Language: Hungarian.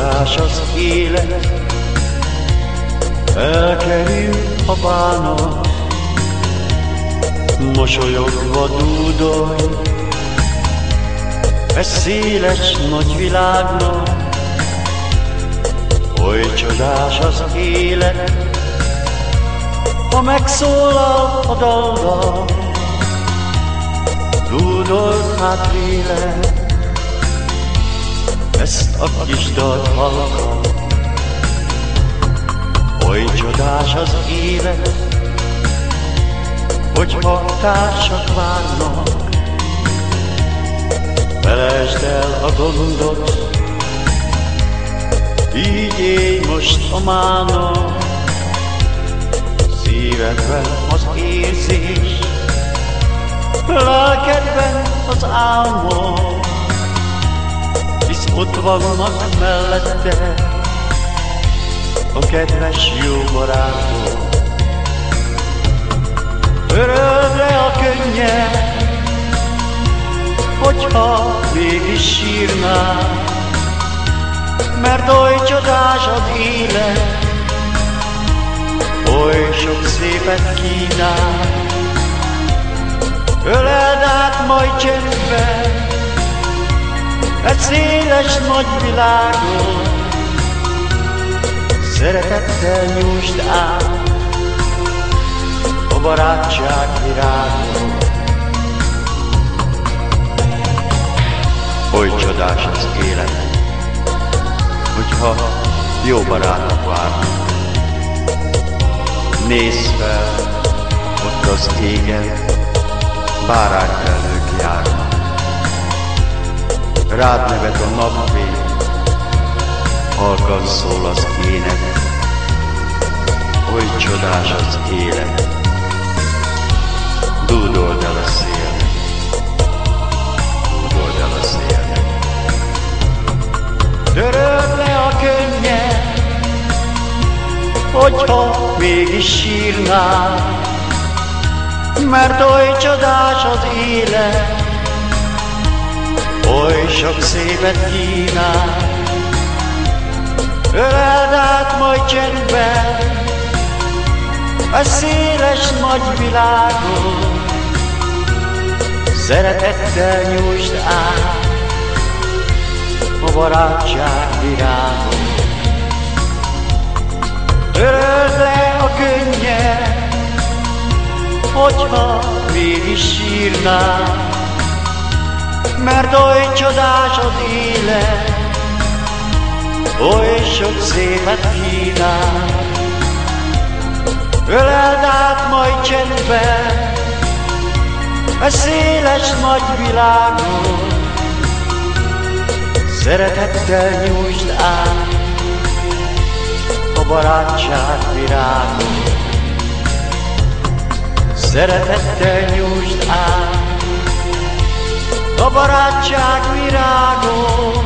csodás az élet, elkerül a bánat, mosolyogva dúdolj, e széles nagy világnak. Oly csodás az élet, ha megszólal a dallal, dúdold hát lélek, ezt a kis dalt hallgat. Oly csodás az élet, hogyha társak várnak, felejtsd el a gondot, így élj most a mánon. Szívedben az érzés, lelkedben az álmok, hisz ott vannak mellette a kedves jó barátok. Öröld le a könnyed, hogyha mégis sírnál, mert oly csodás az élet, oly sok szépet kínál. Öleld át majd csendben egy széles nagy világot, szeretettel nyújtsd át a barátság virágot. Oly csodás az élet, hogyha jó barátok várnak. Nézz fel, ott az égen bárányfelhők járnak. Rád nevet a napfény, halkan szól az ének. Oly csodás az élet, dúdold el a szélnek, dúdold el a szélnek. Töröld le a könnyed, hogyha mégis sírnál, mert oly csodás az élet, oly sok szépet kínál. Öleld át majd csendben a széles nagy világot, szeretettel nyújtsd át a barátság virágot. Töröld le a könnyed, hogyha mégis sírnál, mert oly csodás az élet, oly sok szépet kínál. Öleld át majd csendben a széles nagy világot, szeretettel nyújtsd át a barátság virágot. Szeretettel nyújtsd át a barátság virágot.